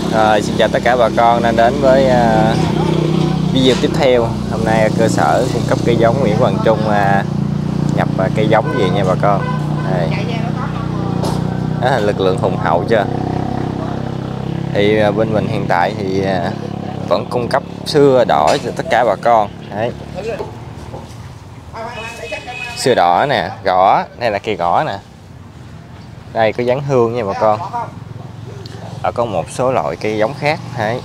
Xin chào tất cả bà con đang đến với video tiếp theo. Hôm nay cơ sở cung cấp cây giống Nguyễn Hoàng Trung nhập cây giống về nha bà con. Đây. Đó là lực lượng hùng hậu chưa. Thì bên mình hiện tại thì vẫn cung cấp sưa đỏ cho tất cả bà con. Đấy. Sưa đỏ nè, gõ, đây là cây gõ nè. Đây có dán hương nha bà con. Có một số loại cây giống khác. Đấy.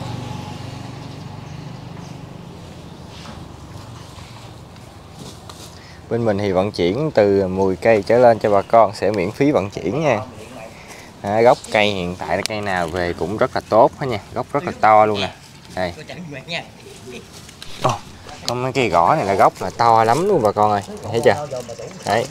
Bên mình thì vận chuyển từ 10 cây trở lên cho bà con sẽ miễn phí vận chuyển nha. Gốc cây hiện tại là cây nào về cũng rất là tốt đó nha, gốc rất là to luôn nè. Đây. Có mấy cây gõ này là gốc là to lắm luôn bà con ơi, thấy chưa? Đấy.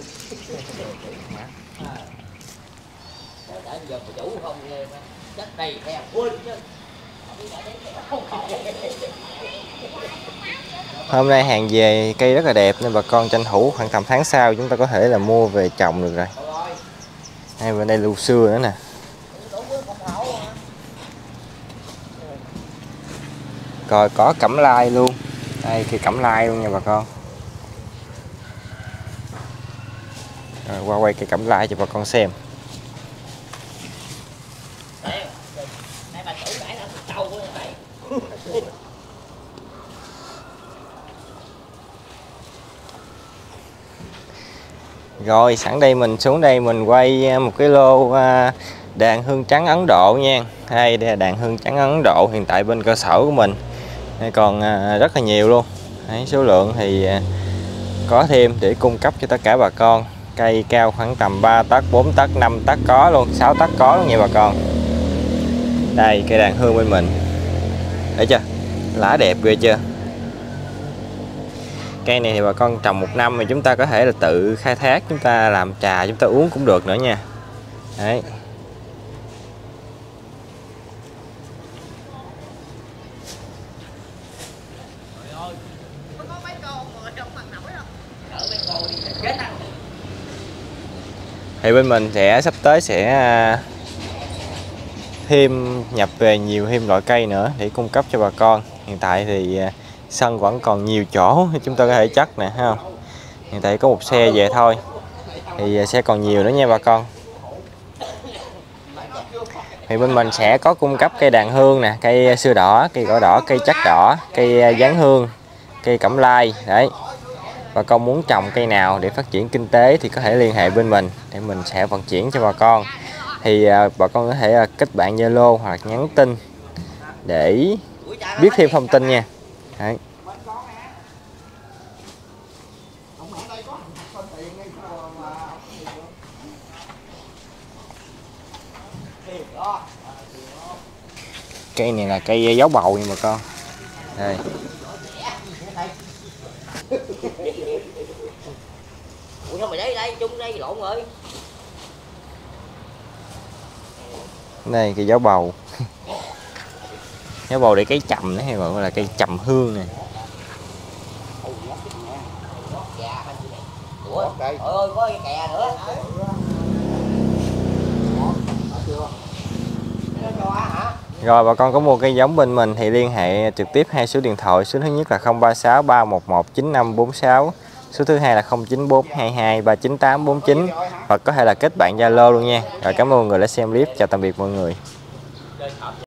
Hôm nay hàng về cây rất là đẹp nên bà con tranh thủ khoảng tầm tháng sau chúng ta có thể là mua về trồng được rồi. Đây, bên đây lưu xưa nữa nè. Rồi có cẩm lai luôn. Đây cây cẩm lai luôn nha bà con. Rồi, qua quay cây cẩm lai cho bà con xem. Rồi sẵn đây mình xuống đây mình quay một cái lô đàn hương trắng Ấn Độ nha. Đây là đàn hương trắng Ấn Độ hiện tại bên cơ sở của mình. Đây còn rất là nhiều luôn. Đấy, số lượng thì có thêm để cung cấp cho tất cả bà con. Cây cao khoảng tầm 3 tấc, 4 tấc, 5 tấc có luôn, 6 tấc có luôn nha bà con. Đây cây đàn hương bên mình. Thấy chưa? Lá đẹp ghê chưa? Cây này thì bà con trồng 1 năm mà chúng ta có thể là tự khai thác, chúng ta làm trà chúng ta uống cũng được nữa nha. Đấy. Thì bên mình sẽ sắp tới sẽ thêm nhập về nhiều thêm loại cây nữa để cung cấp cho bà con. Hiện tại thì sân vẫn còn nhiều chỗ chúng ta có thể chắc nè, thấy không? Hiện tại có một xe về thôi thì sẽ còn nhiều nữa nha bà con. Thì bên mình sẽ có cung cấp cây đàn hương nè, cây sưa đỏ, cây gõ đỏ, cây chắc đỏ, cây dán hương, cây cẩm lai. Đấy. Bà con muốn trồng cây nào để phát triển kinh tế thì có thể liên hệ bên mình để mình sẽ vận chuyển cho bà con. Thì bà con có thể kết bạn Zalo hoặc nhắn tin để biết thêm thông tin nha. Đấy. Cây này là cây dấu bầu nha bà con. Đây. Ủa mày đây chung đây lộn rồi. Đây cây dấu bầu. Dấu bầu để cây trầm nữa hay gọi là cây trầm hương này. Ủa, trời ơi có cái kè nữa. Rồi bà con có mua cây giống bên mình thì liên hệ trực tiếp hai số điện thoại. Số thứ nhất là 036 311 9546, số thứ hai là 094 22 39849, hoặc có thể là kết bạn Zalo luôn nha. Rồi cảm ơn mọi người đã xem clip. Chào tạm biệt mọi người.